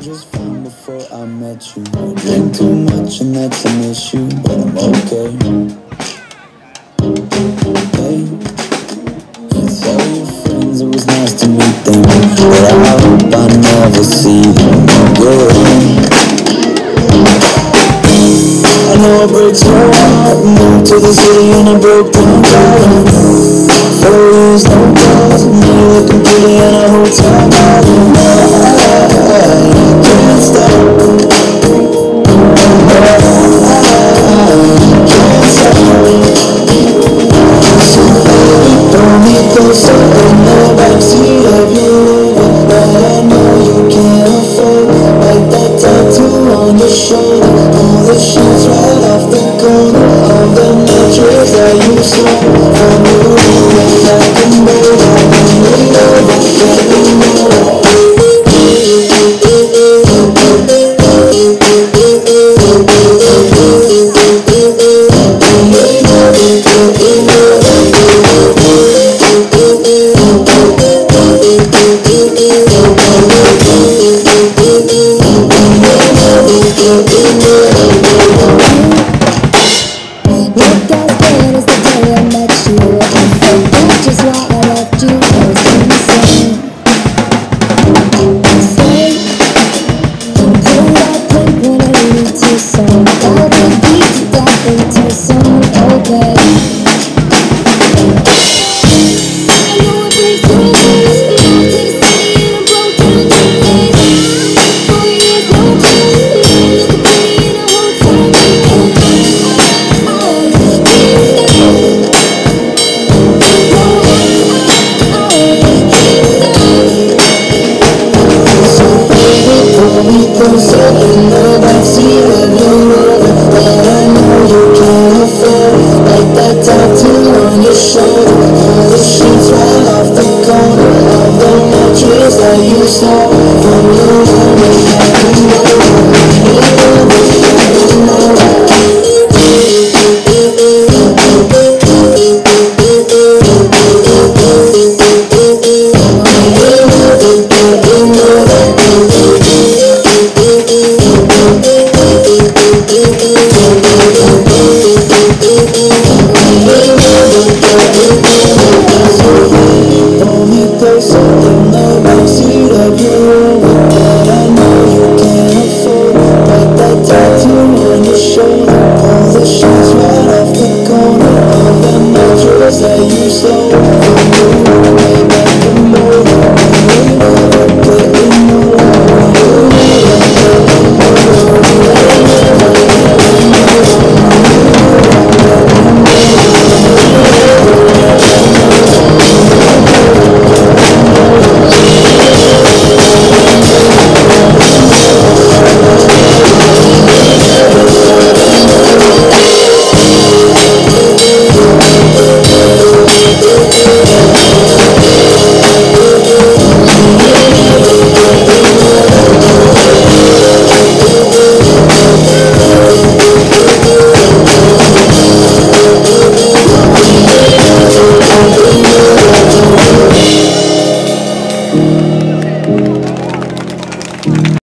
just fine before I met you. I drink too much and that's an issue, but I'm okay. Hey, you tell your friends it was nice to meet them, but I hope I never see them again. I know it breaks your heart. Moved to the city in a broke down car. 4 years, no calls. Now you're looking pretty in a hotel bar. I can't stop. Can't stop. So baby, pull me closer in the backseat of your Rover that I know you can't afford. Like that tattoo on your shoulder. All the sheets right off the corner of the mattress that you stole from your roommate back in Boulder. When you over, can't remember. You saw from your room,